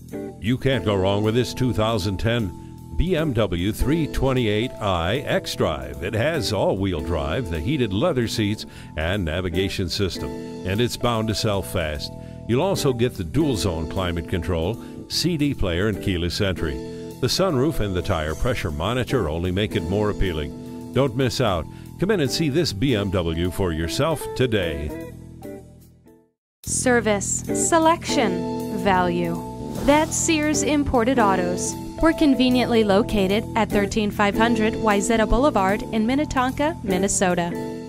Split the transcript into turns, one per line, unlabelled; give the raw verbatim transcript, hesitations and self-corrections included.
You can't go wrong with this two thousand ten B M W three twenty-eight i xDrive. It has all-wheel drive, the heated leather seats, and navigation system, and it's bound to sell fast. You'll also get the dual-zone climate control, C D player, and keyless entry. The sunroof and the tire pressure monitor only make it more appealing. Don't miss out. Come in and see this B M W for yourself today.
Service, selection, value. That's Sears Imported Autos. We're conveniently located at thirteen five hundred Wayzata Boulevard in Minnetonka, Minnesota.